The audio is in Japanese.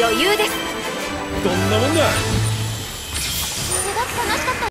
余裕です。 どんなもんだ。 すごく楽しかった。